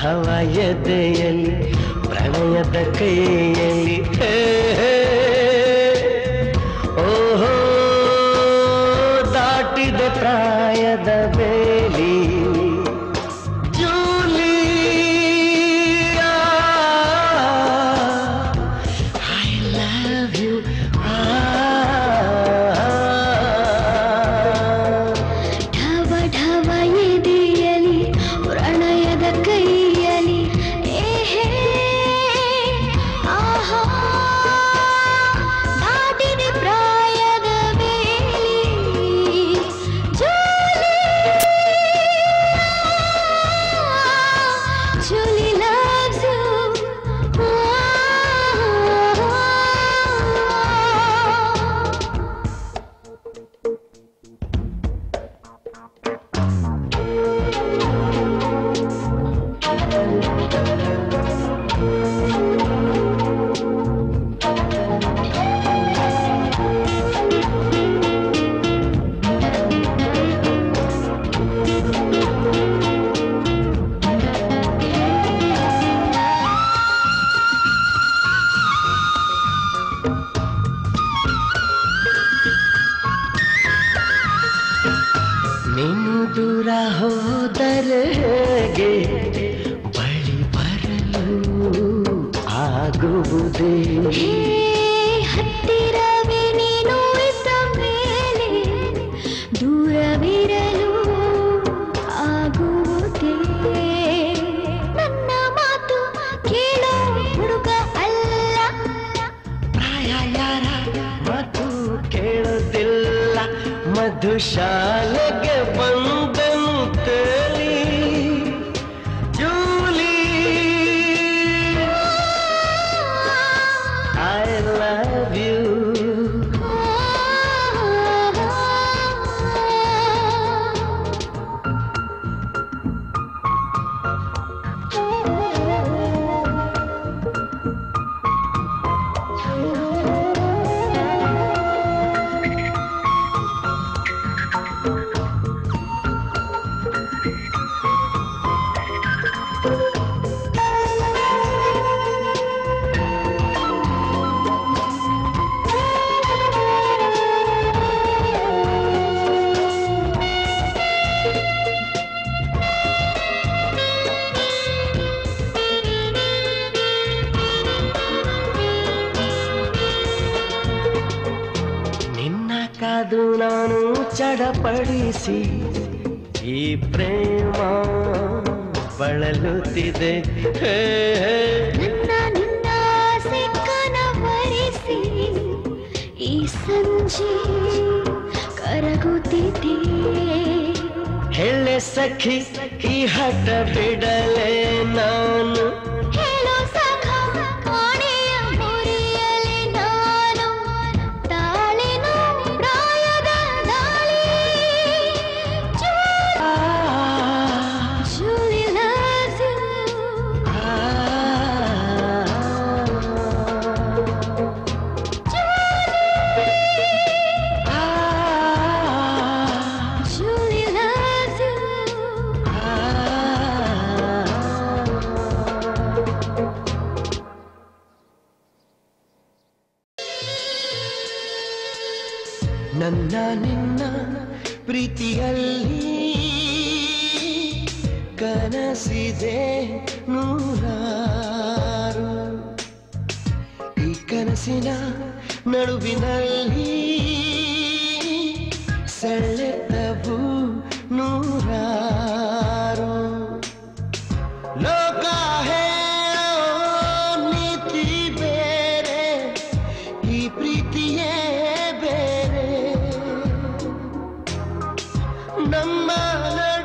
ಢವ ಎದೆಯಲ್ಲಿ ಪ್ರಣಯದ ಕೈಯಲ್ಲಿ ಓಹೋ ದಾಟಿದೆ ಪ್ರಾಯದ ಬೇಲಿ ಜೂಲಿಯಾ ಐ ಲವ್ ಯು ಢವ ಢವ ಎದೆಯಲಿ ಪ್ರಣಯದ ಕೈಯಲಿ ಏಹೇ ಆಹಾ ದಾಟಿದೆ ಪ್ರಾಯದ ಬೇಲಿ ಜೂಲಿ loves you ನೀನು ದೂರ ಹೋದರೆ ಹೇಗೆ ಬಳಿ ಬರಲು ಆಗುವುದೇ ಹೇ ಹತ್ತಿರವೇ ನೀನು ಇದ್ದ ಮೇಲೆ ದೂರವಿರಲು ಆಗುವುದೇ ನನ್ನ ಮಾತು ಕೇಳೋ ಹುಡುಗ ಅಲ್ಲ ಪ್ರಾಯ ಯಾರ ಮಾತು ಕೇಳೋದಿಲ್ಲ ಮಧುಶಾಲೆಗೆ ಬಂದನು ತೇಲಿ ಜೂಲಿ ಐ ಲವ್ ಯು ನಿನ್ನ ಕಾದು ನಾನು ಚಡಪಡಿಸಿ ಈ ಪ್ರೇಮ ಬಳಲುತ್ತಿದೆ ನನ್ನ ನಿನ್ನ ಆಸೆ ಕನವರಿಸಿ ಈ ಸಂಜೆ ಕರಗುತ್ತಿದೆ ಹೇಳೆ ಸಖಿ ಈ ಹಠ ಬಿಡಲೆ ನಾನು ಹೇಳೋ ಸಖ ಕಾಣೆಯ ಮುರಿಯಲಿ ನಾನು ತಾಳಿನ ಪ್ರಾಯದ ದಾಳಿ Julie loves you Julie loves you ನನ್ನ ನಿನ್ನ ಪ್ರೀತಿಯಲ್ಲಿ ಕನಸಿದೆ ನೂರಾರು ಈ ಕನಸಿನ ನಡುವಿನಲ್ಲಿ ಸೆಳೆತವು ನೂರಾರು ಲೋಕ ಹೇಳೋ ನೀತಿ ಬೇರೆ ಈ ಪ್ರೀತಿಯೇ ಬೇರೆ ನಮ್ಮ